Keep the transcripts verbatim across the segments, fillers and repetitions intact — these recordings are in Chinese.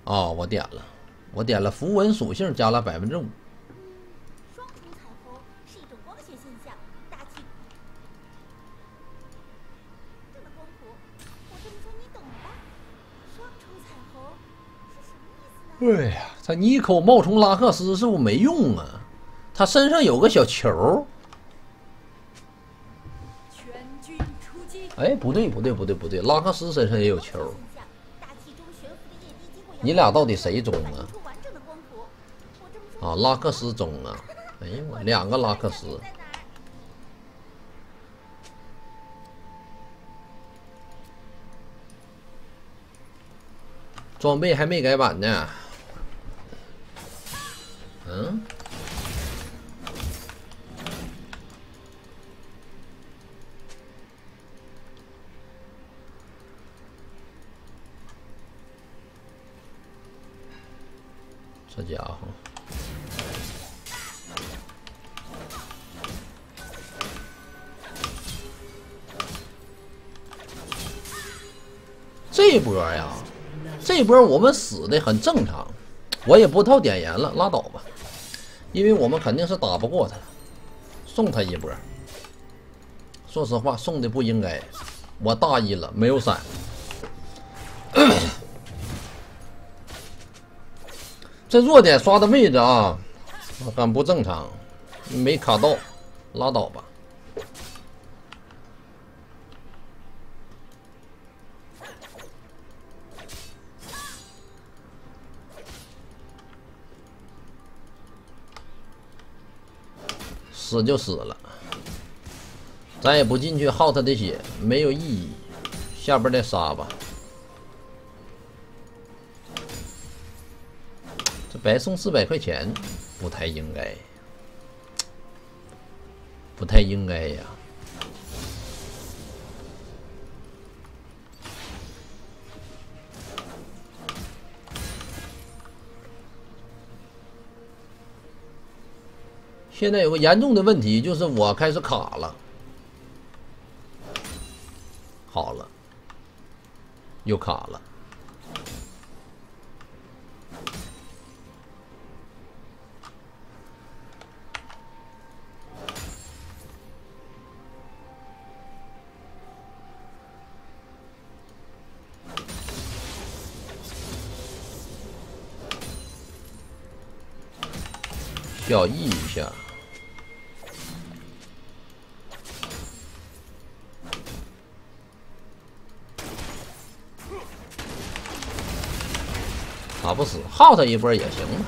哦，我点了，我点了符文属性加了百分之五。 双重彩虹是一种光学现象，大气中的光谱。我这么说你懂吧？双重彩虹是什么意思呢？ 哎呀，这尼寇冒充拉克斯是不是没用啊？他身上有个小球。 全军出击！ 哎，不对，不对，不对，不对，拉克斯身上也有球。 大气中悬浮的液滴经过你俩到底谁中啊？ 出完整的光谱。我这么说啊，拉克斯中啊！哎呀我两个拉克斯。 在哪儿？ 装备还没改版呢。嗯。这家伙。这波呀，这波我们死的很正常，我也不套点盐了，拉倒吧，因为我们肯定是打不过他，送他一波。说实话，送的不应该，我大意了，没有闪。这弱点刷的位置啊，很不正常，没卡到，拉倒吧。死就死了，咱也不进去耗他的血，没有意义。下边再杀吧。这白送四百块钱，不太应该，不太应该呀。现在有个严重的问题，就是我开始卡了。好了，又卡了。小意一下。打不死，耗他一波也行啊。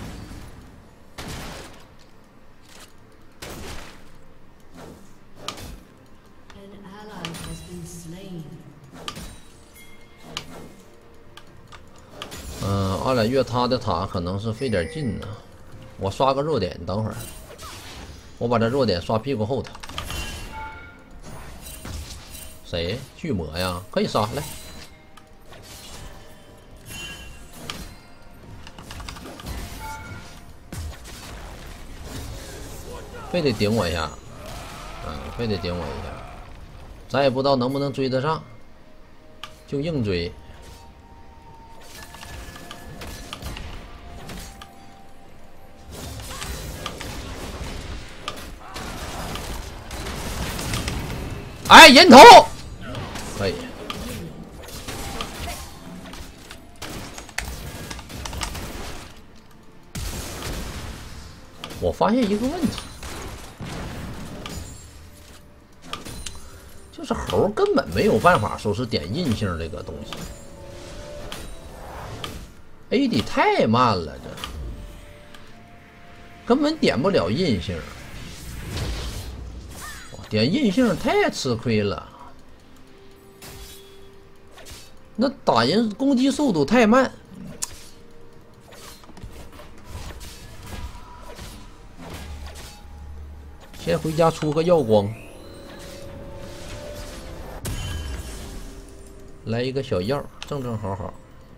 嗯，二两月他的塔可能是费点劲呢。我刷个弱点，等会儿，我把这弱点刷屁股后头。谁？巨魔呀？可以杀来。非得顶我一下，嗯，非得顶我一下，咱也不知道能不能追得上，就硬追。哎，人头可以。我发现一个问题。就是猴根本没有办法说是点印性这个东西 ，A D 太慢了，这根本点不了印性，点印性太吃亏了。那打人攻击速度太慢，先回家出个耀光。来一个小药，正正好好。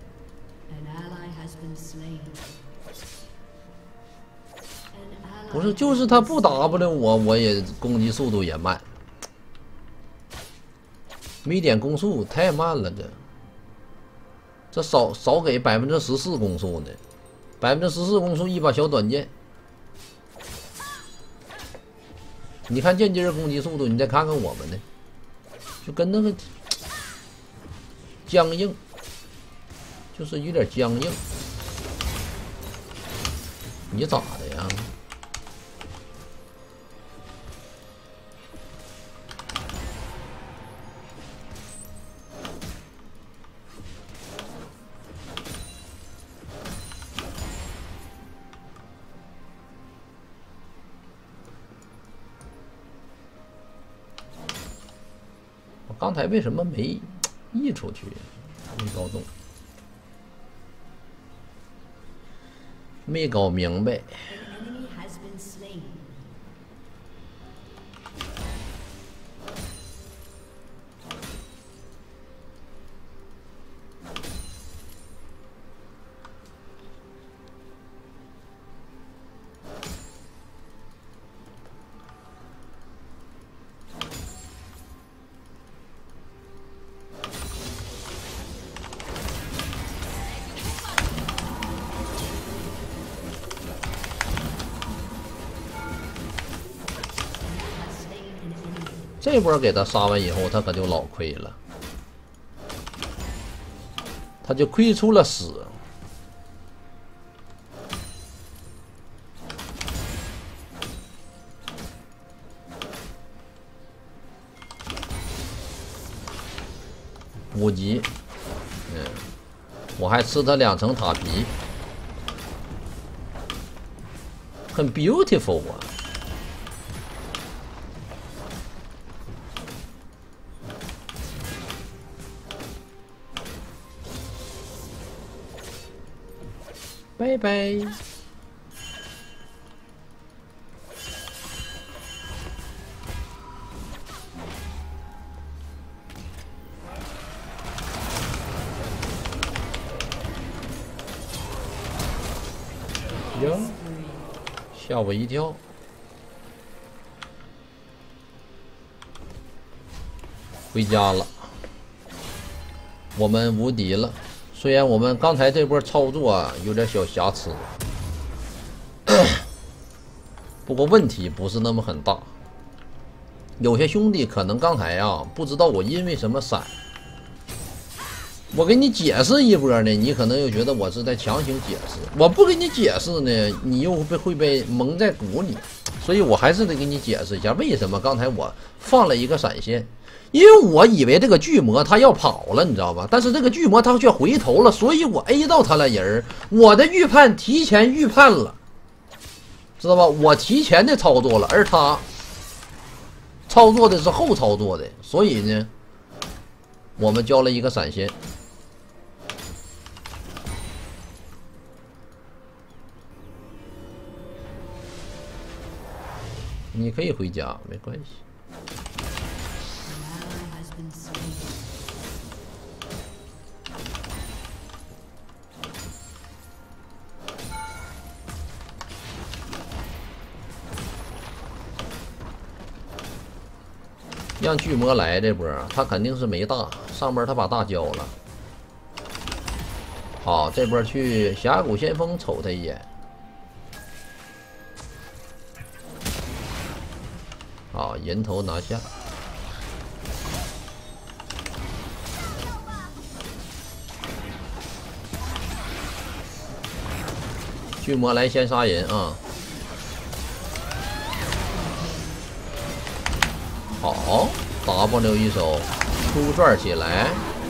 不是，就是他不 W 我，我也攻击速度也慢，没点攻速太慢了，这这少少给百分之十四攻速呢，百分之十四攻速一把小短剑。你看剑姬攻击速度，你再看看我们的，就跟那个僵硬，就是有点僵硬。你咋的呀？我刚才为什么没溢出去？没搞懂，没搞明白。这波给他杀完以后，他可就老亏了，他就亏出了屎。五级，嗯，我还吃他两层塔皮，很 beautiful 啊。拜拜。哟，吓我一跳。回家了，我们无敌了。虽然我们刚才这波操作啊有点小瑕疵，不过问题不是那么很大。有些兄弟可能刚才啊不知道我因为什么闪，我给你解释一波呢，你可能又觉得我是在强行解释。我不给你解释呢，你又会会被蒙在鼓里，所以我还是得给你解释一下为什么刚才我放了一个闪现。因为我以为这个巨魔他要跑了，你知道吧？但是这个巨魔他却回头了，所以我 A 到他了人，我的预判提前预判了，知道吧？我提前的操作了，而他操作的是后操作的，所以呢，我们交了一个闪现。你可以回家，没关系。让巨魔来这波，他肯定是没大，上边他把大交了。好，这波去峡谷先锋瞅他一眼。好，人头拿下。巨魔来先杀人啊！好 ，W 一手出转起来，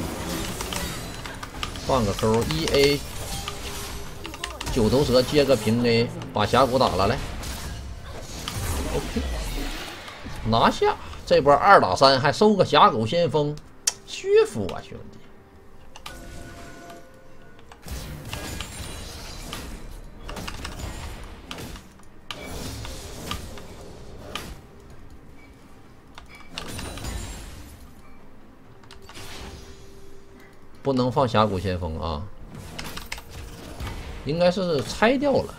放个钩 ，E A 九头蛇接个平 A， 把峡谷打了来 ，OK， 拿下这波二打三还收个峡谷先锋，屈服啊兄弟！不能放峡谷先锋啊，应该是拆掉了。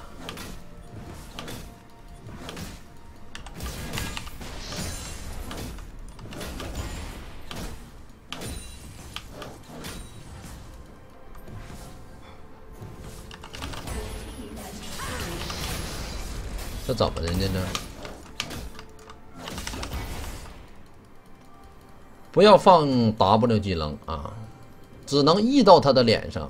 这怎么的呢？这不要放 W 技能啊，只能 E 到他的脸上。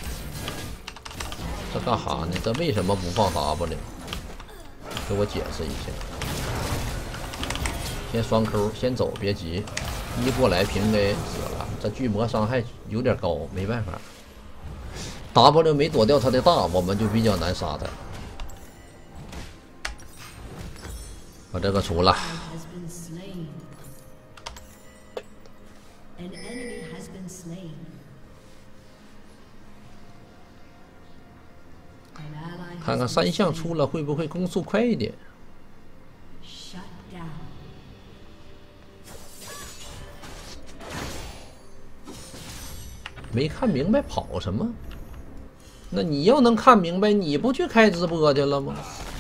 这干哈呢？这为什么不放 W？ 给我解释一下。先双 Q， 先走，别急，一过来平给死了。这巨魔伤害有点高，没办法。W 没躲掉他的大，我们就比较难杀他。把这个除了。看看三项出了会不会攻速快一点？没看明白跑什么？那你要能看明白，你不去开直播去了吗？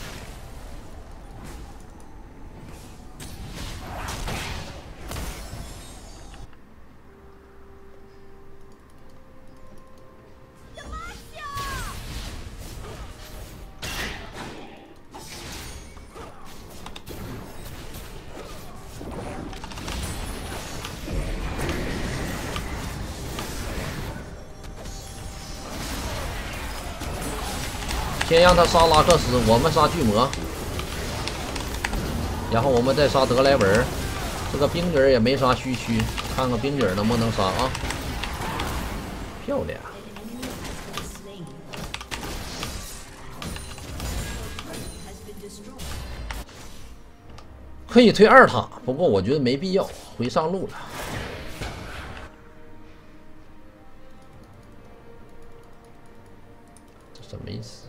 先让他杀拉克斯，我们杀巨魔，然后我们再杀德莱文。这个冰女也没啥虚区，看看冰女能不能杀啊？漂亮！可以推二塔，不过我觉得没必要，回上路了。这什么意思？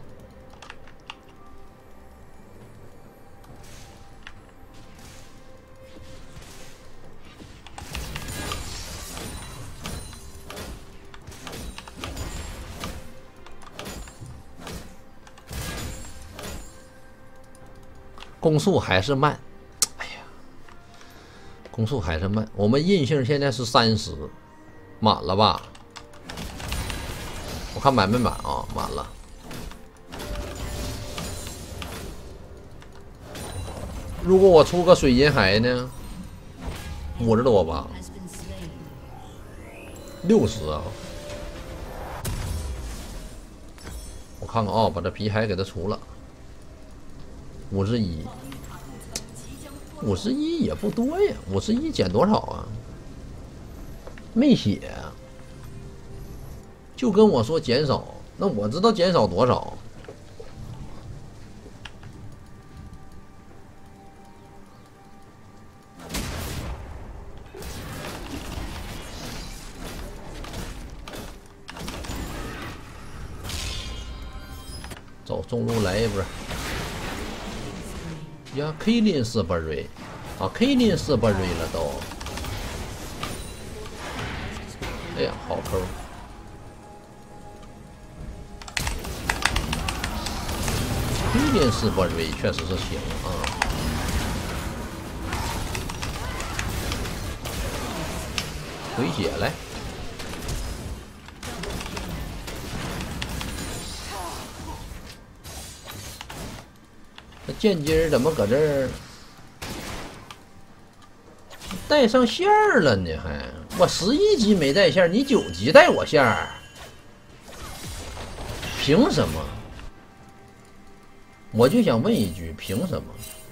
攻速还是慢，哎呀，攻速还是慢。我们韧性现在是三十，满了吧？我看满没满啊？满了。如果我出个水银海呢？五十多吧？六十啊！我看看啊、哦，把这皮海给它除了。五十一，五十一也不多呀，五十一减多少啊？没写，就跟我说减少，那我知道减少多少。走中路来一波。呀 ，K 林是不瑞啊 ，K 林是不瑞了都。哎呀，好抠！K 林是不瑞确实是行啊。回血来。这剑姬怎么搁这儿带上线儿了呢？还我十一级没带线，你九级带我线儿，凭什么？我就想问一句，凭什么？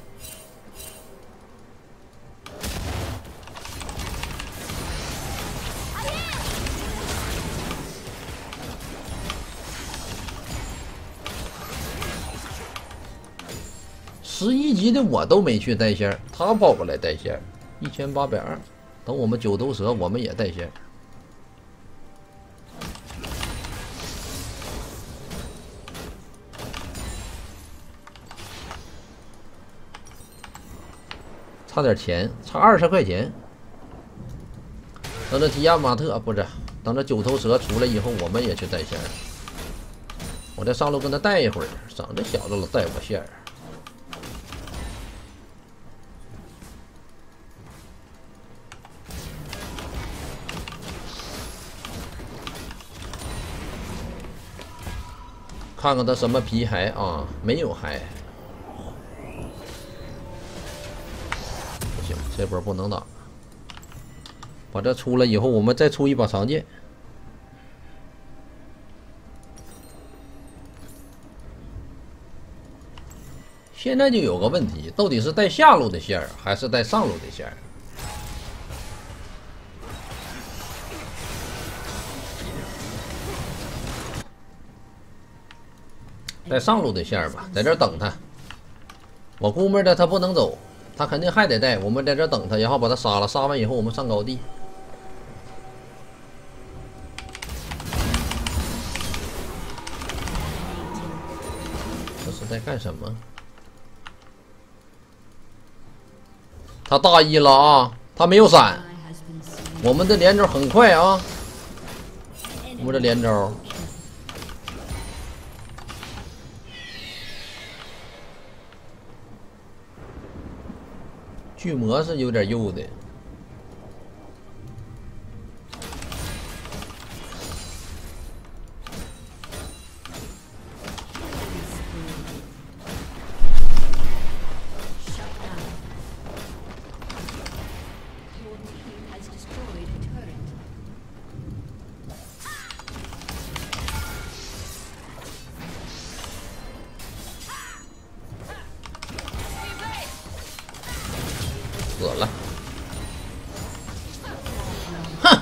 十一级的我都没去带线，他跑过来带线，一千八百二。等我们九头蛇，我们也带线。差点钱，差二十块钱。等这提亚马特不是，等这九头蛇出来以后，我们也去带线。我再上路跟他带一会儿，省这小子老带我线。看看他什么皮还啊？没有还。 这波不能打，把这出来以后，我们再出一把长剑。现在就有个问题，到底是带下路的线儿，还是带上路的线儿？带上路的线儿吧，在这等他。我估摸着他不能走，他肯定还得带。我们在这等他，然后把他杀了。杀完以后，我们上高地。这是在干什么？他大意了啊！他没有闪，我们的连招很快啊！我们的连招，巨魔是有点幼的。死了，哼！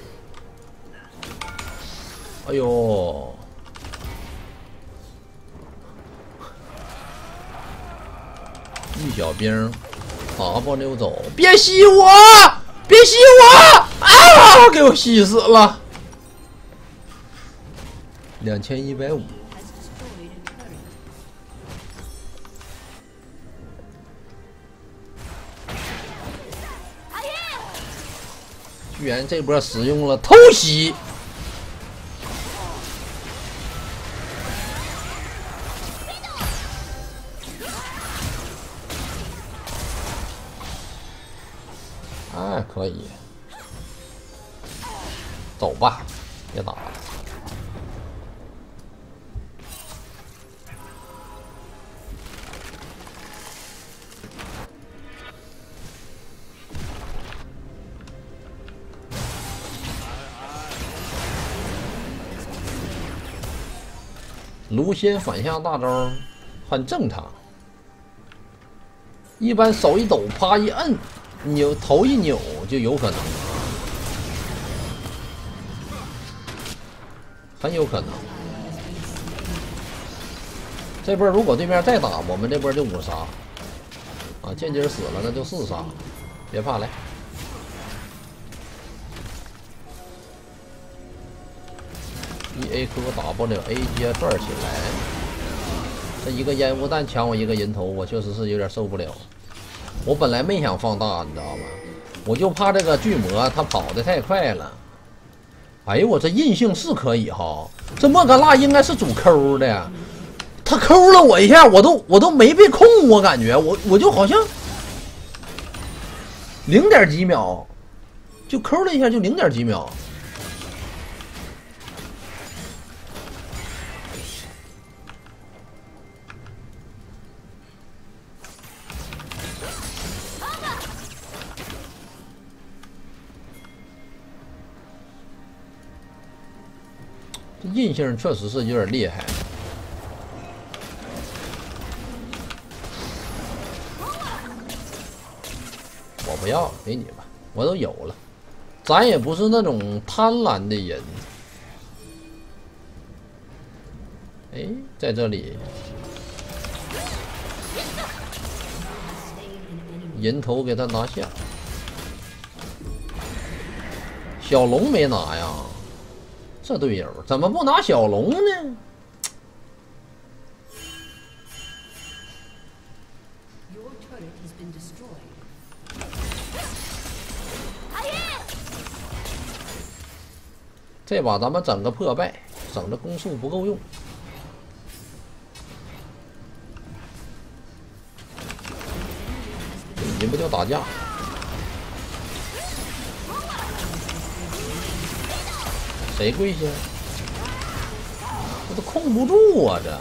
哎呦，一小兵打不溜走，别吸我！别吸我！啊！给我吸死了，两千一百五。居然这波使用了偷袭，哎，可以，走吧，别打了。卢仙反向大招很正常，一般手一抖，啪一摁，扭头一扭就有可能，很有可能。这波如果对面再打，我们这波就五杀啊！剑姬死了，那就四杀，别怕，来。一 A Q 打不了 A 接转起来，这一个烟雾弹抢我一个人头，我确实是有点受不了。我本来没想放大，你知道吗？我就怕这个巨魔他跑得太快了。哎呦，我这韧性是可以哈，这莫甘娜应该是主 Q 的，他 Q 了我一下，我都我都没被控，我感觉我我就好像零点几秒就 Q 了一下，就零点几秒。这韧性确实是有点厉害。我不要，给你吧，我都有了。咱也不是那种贪婪的人。哎，在这里，人头给他拿下。小龙没拿呀。这队友怎么不拿小龙呢？这把咱们整个破败，省着攻速不够用。人不就打架？谁跪下？这都控不住啊！这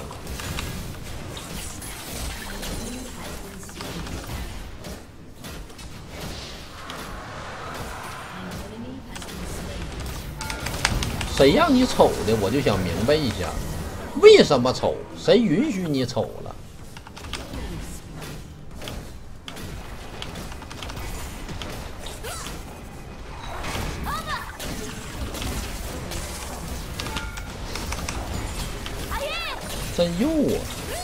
谁让你瞅的？我就想明白一下，为什么瞅？谁允许你瞅了？真诱啊！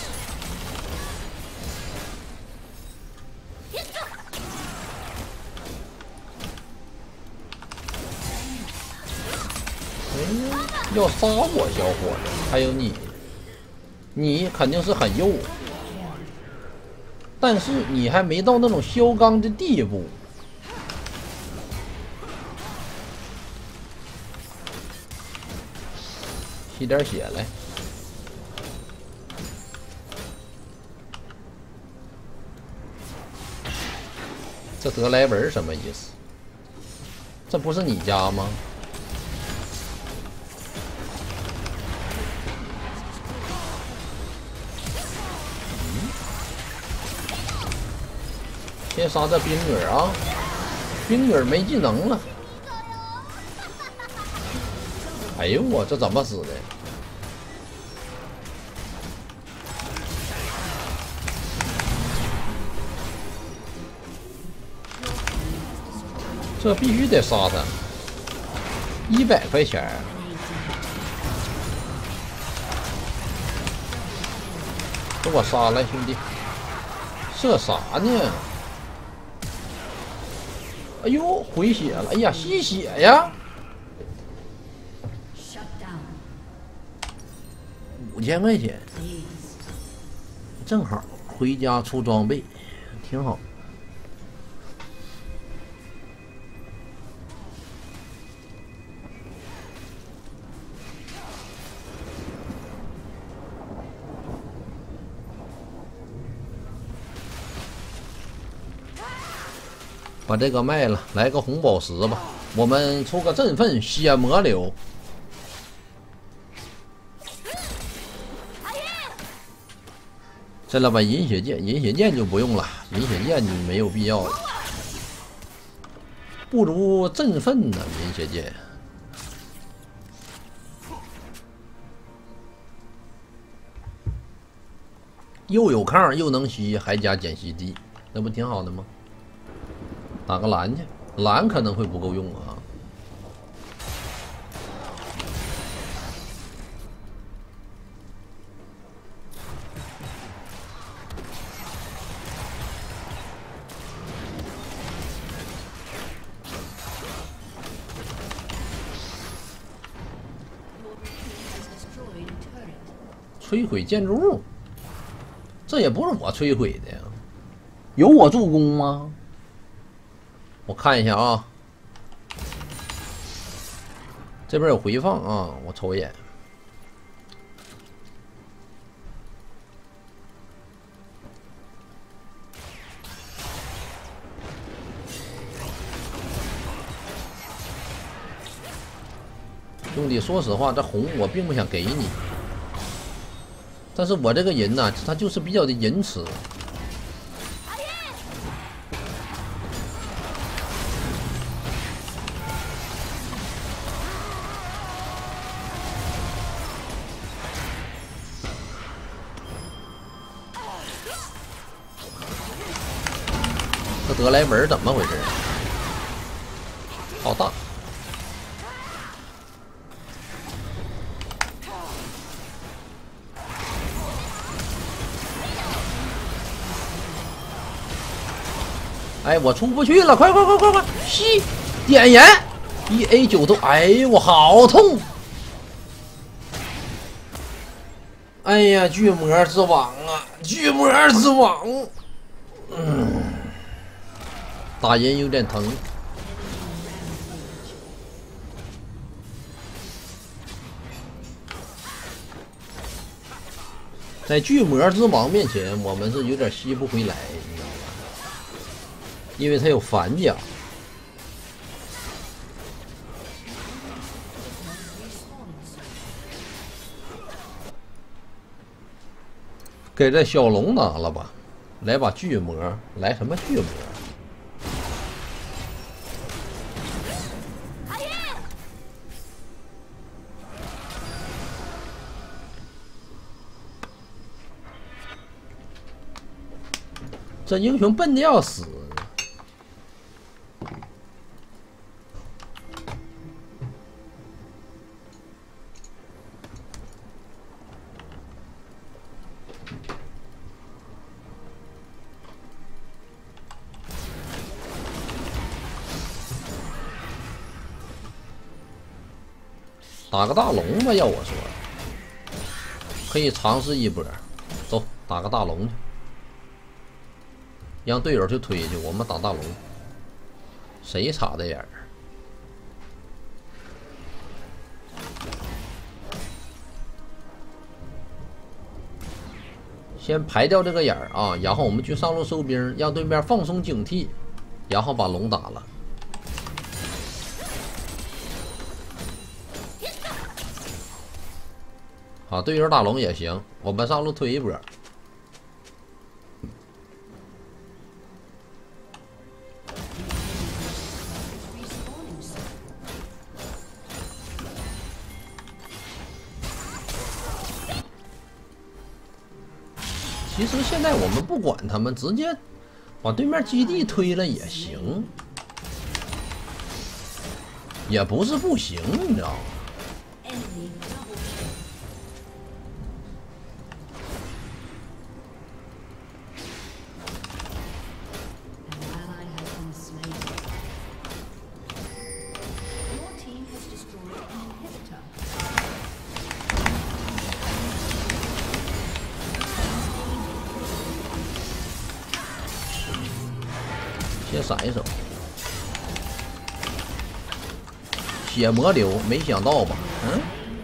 哎，要杀我，小伙子！还有你，你肯定是很诱，但是你还没到那种嚣张的地步。吸点血来。这德莱文什么意思？这不是你家吗？嗯，先杀这冰女啊！冰女没技能了。哎呦我这怎么死的？这必须得杀他，一百块钱。给我杀来，兄弟！这啥呢？哎呦，回血了！哎呀，吸血呀！五千块钱，正好回家出装备，挺好。把这个卖了，来个红宝石吧。我们出个振奋血魔流。再来把银血剑，银血剑就不用了，银血剑就没有必要了，不如振奋呢。银血剑又有抗又能吸，还加减息地，那不挺好的吗？打个蓝去，蓝可能会不够用啊。摧毁建筑物，这也不是我摧毁的呀，有我助攻吗？我看一下啊，这边有回放啊，我瞅一眼。兄弟，说实话，这红我并不想给你，但是我这个人呢，他就是比较的仁慈。这德莱文怎么回事？好大！哎，我出不去了！快快快快快！吸点燃一 A 九头！哎呦，我好痛！哎呀，巨魔之王啊！巨魔之王！嗯，打人有点疼。在巨魔之王面前，我们是有点吸不回来，你知道吧？因为他有反甲。给这小龙拿了吧，来把巨魔，来什么巨魔？ 这英雄笨的要死。打个大龙吧，要我说，可以尝试一波。走，打个大龙去，让队友去推去，我们打大龙。谁插的眼儿？先排掉这个眼儿啊，然后我们去上路收兵，让对面放松警惕，然后把龙打了。啊，队友打龙也行，我们上路推一波。其实现在我们不管他们，直接把对面基地推了也行，也不是不行，你知道吗？先闪一手，血魔流，没想到吧？嗯。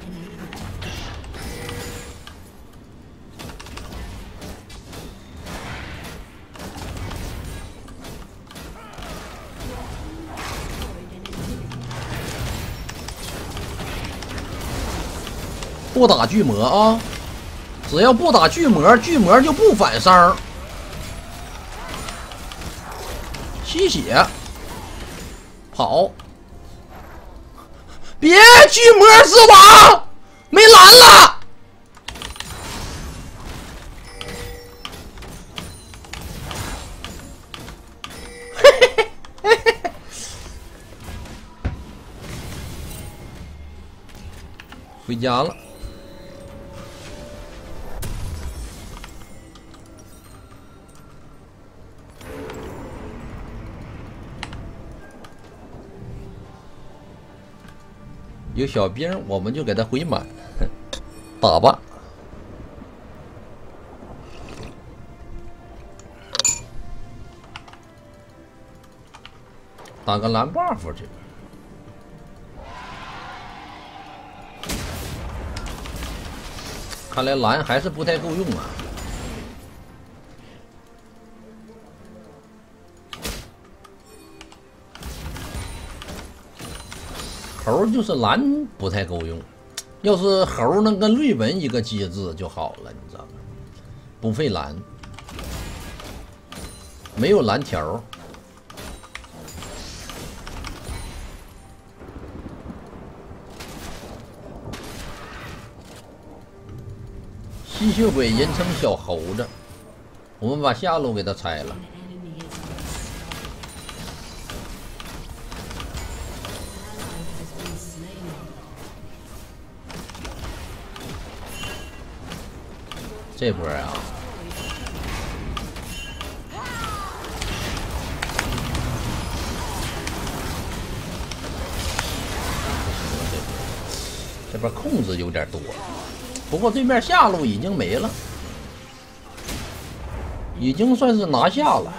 不打巨魔啊！只要不打巨魔，巨魔就不反伤。吸血，跑！别巨魔之王，没蓝了。嘿嘿嘿嘿嘿，回家了。有小兵，我们就给他回满，打吧。打个蓝 buff 去。看来蓝还是不太够用啊。猴就是蓝不太够用，要是猴能跟瑞文一个机制就好了，你知道吗？不费蓝，没有蓝条。吸血鬼人称小猴子，我们把下路给他拆了。这波啊，这边控制有点多，不过对面下路已经没了，已经算是拿下了。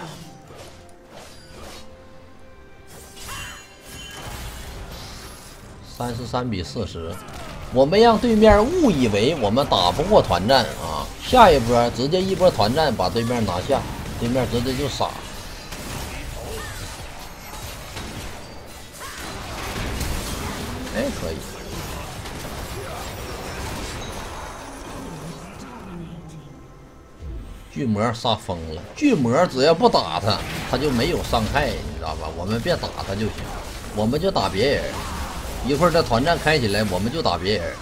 三十三比四十，我们让对面误以为我们打不过团战啊！下一波直接一波团战把对面拿下，对面直接就傻。哎，可以。巨魔杀疯了，巨魔只要不打他，他就没有伤害，你知道吧？我们别打他就行，我们就打别人。一会儿这团战开起来，我们就打别人。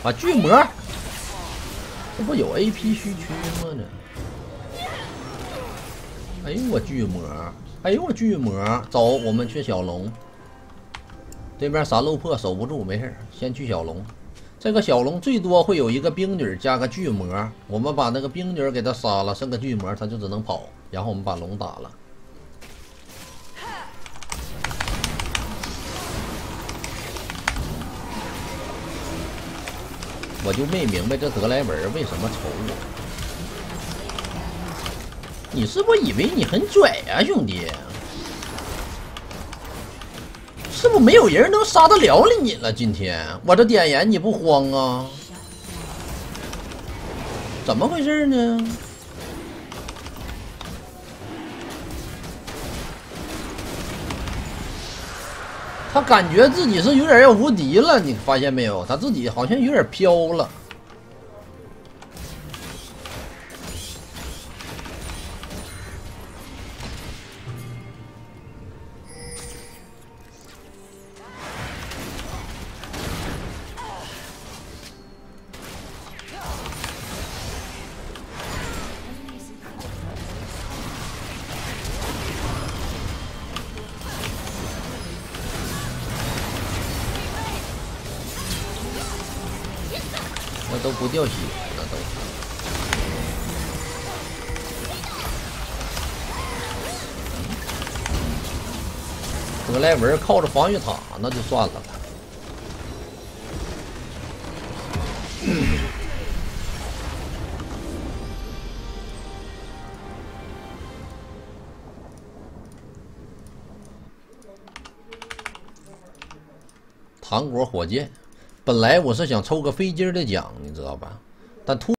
把巨魔，这不有 A P 虚区吗？这，哎呦我巨魔，哎呦我巨魔，走，我们去小龙。对面三路破守不住，没事，先去小龙。这个小龙最多会有一个冰女加个巨魔，我们把那个冰女给他杀了，剩个巨魔，他就只能跑。然后我们把龙打了。我就没明白这德莱文为什么抽我。你是不是以为你很拽呀、啊，兄弟？是不是没有人能杀得了你了？今天我这点燃你不慌啊？怎么回事呢？他感觉自己是有点要无敌了，你发现没有？他自己好像有点飘了。那都不掉血，那都。德莱文靠着防御塔，那就算了吧。糖果火箭。本来我是想抽个飞机的奖，你知道吧？但突